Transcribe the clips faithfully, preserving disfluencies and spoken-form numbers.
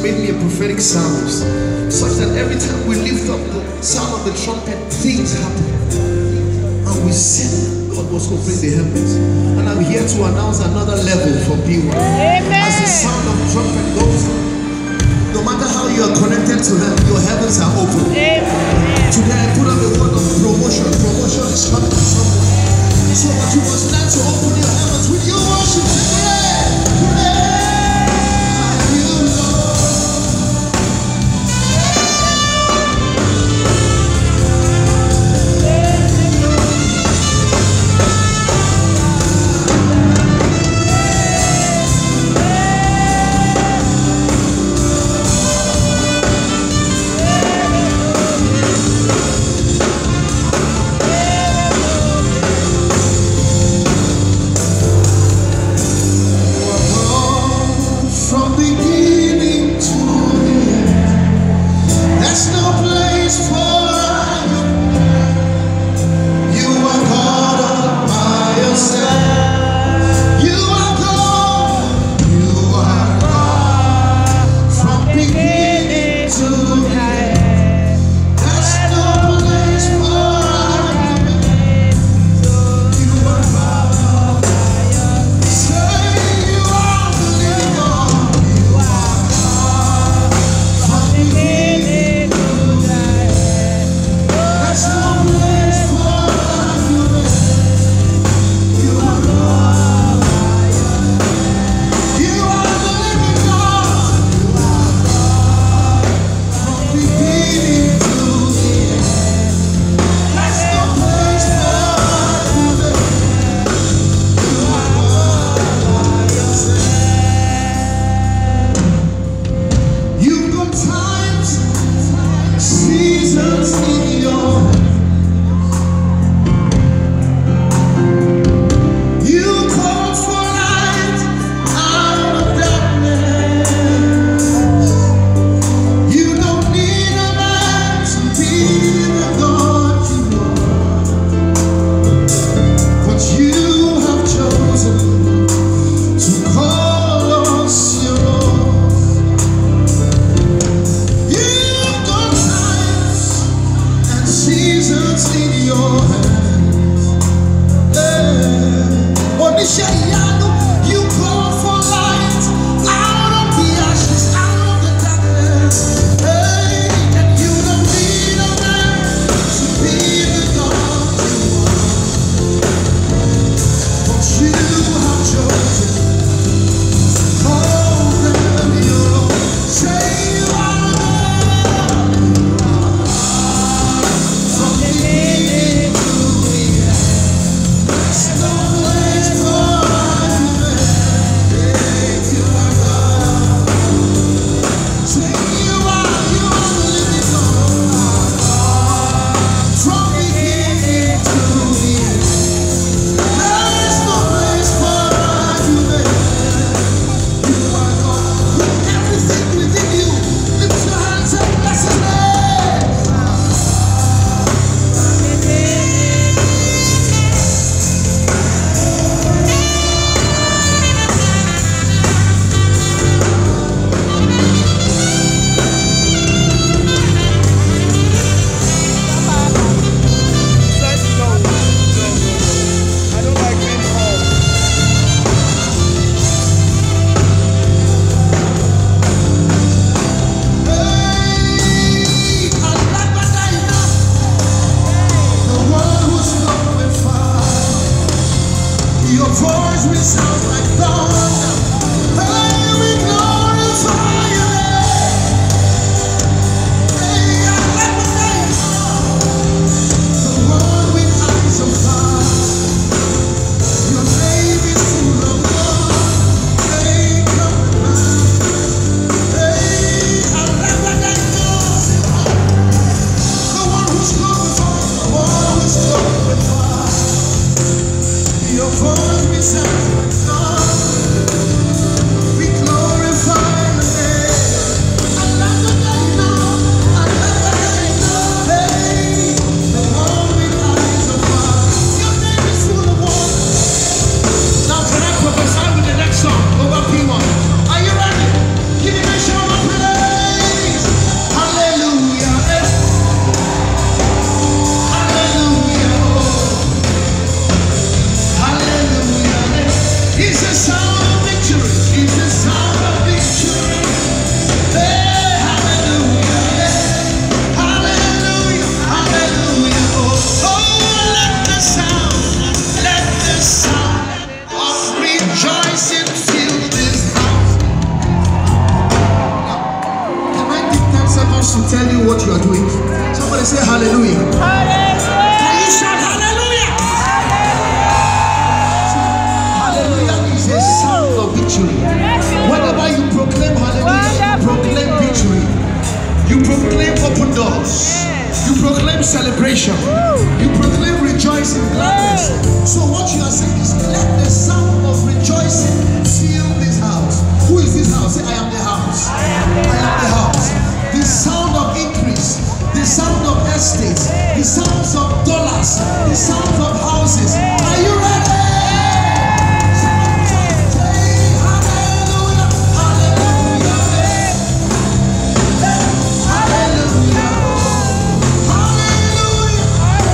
made me a prophetic psalmist, such that every time we lift up the sound of the trumpet, things happen. And we said God was opening the heavens. And I'm here to announce another level for B one. As the sound of the trumpet goes, no matter how you are connected to them, your heavens are open. Amen. Today I put on the word of promotion. Promotion is coming to someone. So that you must learn to open your heavens with your worship today. Pray. comes to tell you what you are doing. Somebody say hallelujah. Hallelujah. Can you shout hallelujah? Hallelujah. Hallelujah is a sound of victory. Whenever you proclaim hallelujah, you proclaim victory. You proclaim open doors. You proclaim celebration. You proclaim rejoicing, gladness. So what you are saying is, let the sound of rejoicing fill this house. Who is this house? Say, I am the house. I am the house. The sound of increase, the sound of estates, the sounds of dollars, the sounds of houses. Are you ready? Hallelujah.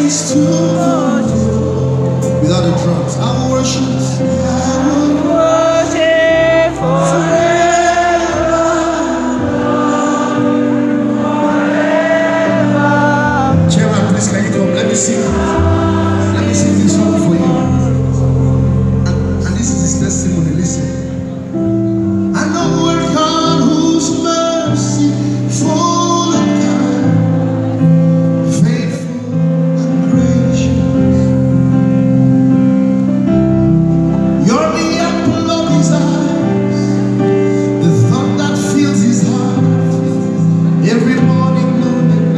is too good. Without the drums, I will worship. I will worship forever. Chairman, please can you come? Let me sing. Let me sing this song for you. And, and this is his testimony. Listen. I know a God whose mercy full and kind, faithful and gracious. You're the apple of his eyes, the thought that fills his heart every morning, noon and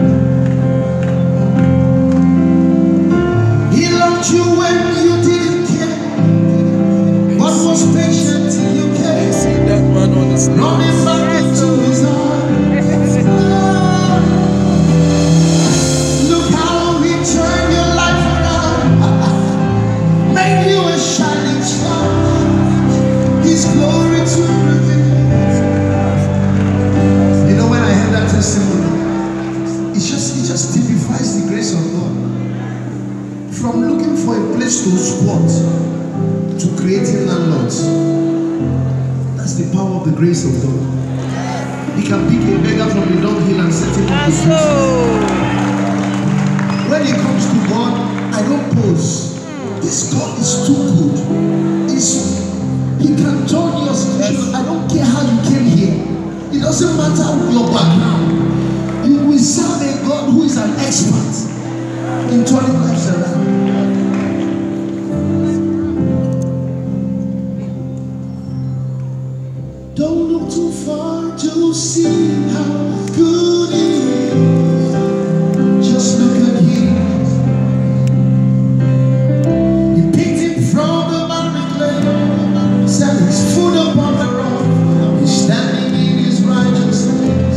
night. He loved you when you didn't care, but was patient till you came. See that man on the stage. Running back into his arms. Look how he turned your life around. Made you a shining star. His glory to reveal. You know, when I heard that testimony, it just it just typifies the grace of God. From looking for a place to squat to creating landlords. That's the power of the grace of God. He can pick a beggar from the dunghill and set him on the street. When it comes to God, I don't pose. This God is too good. It's, he can turn your situation. I don't care how you came here. It doesn't matter your background. You will serve a God who is an expert in turning lives around. Don't look too far to see how good he is. Just look at him. He picked him from the barren clay, set his foot upon the rock. He's standing in his righteousness.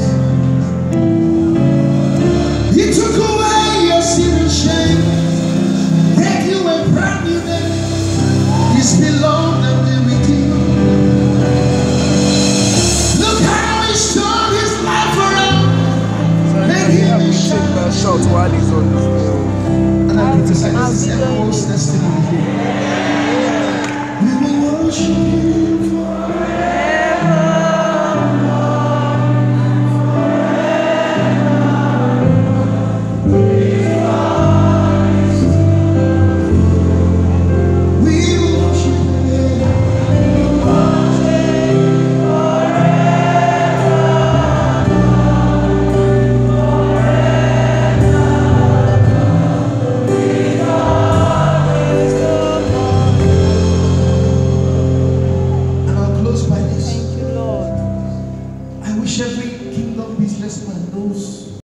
He took away your sin and shame, gave you a brand new name. He's beloved and the redeemed. Shout while he's on the floor. And I criticize this is everyone's testimony here. We will worship you forever. We will worship every kingdom businessman knows